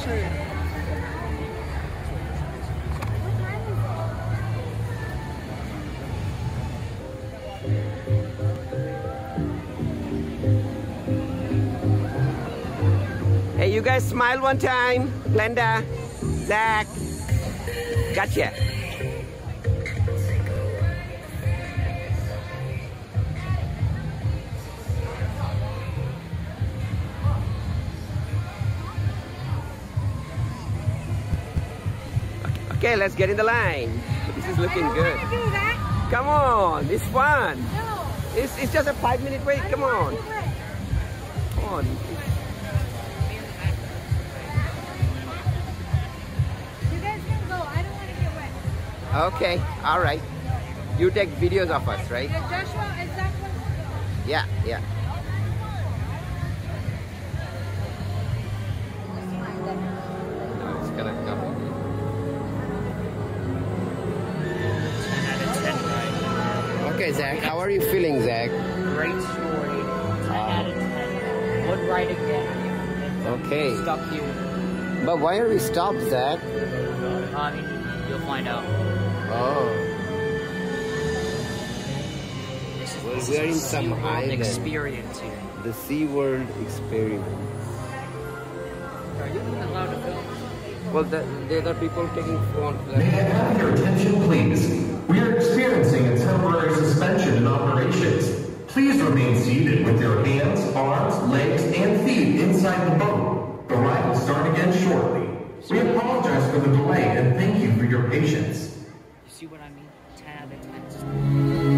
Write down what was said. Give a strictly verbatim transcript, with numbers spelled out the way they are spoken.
Hey, you guys smile one time. Glenda, Zach. Gotcha. Okay, let's get in the line. This is looking I don't good. want to do that. Come on, it's fun. No. It's, it's just a five minute wait. I Come don't on. wanna do it. Come on. You guys can go. I don't want to get wet. Okay, all right. You take videos of us, right? Yeah, Joshua, is that one? Yeah, yeah. No, it's gonna come. Okay, Zach, how are you feeling, Zach? Great story. ten out of ten. Would write again. Okay. Stuck here. But why are we stopped, Zach? I mean, you'll find out. Oh. This is, Well, this we are is in a some SeaWorld island. experience here. The SeaWorld experience. Are you even allowed to film? Well, the, the other people taking phones. May I have your attention, please? We are experiencing a temporary suspension in operations. Please remain seated with your hands, arms, legs, and feet inside the boat. The ride will start again shortly. We apologize for the delay and thank you for your patience. You see what I mean? ten out of ten.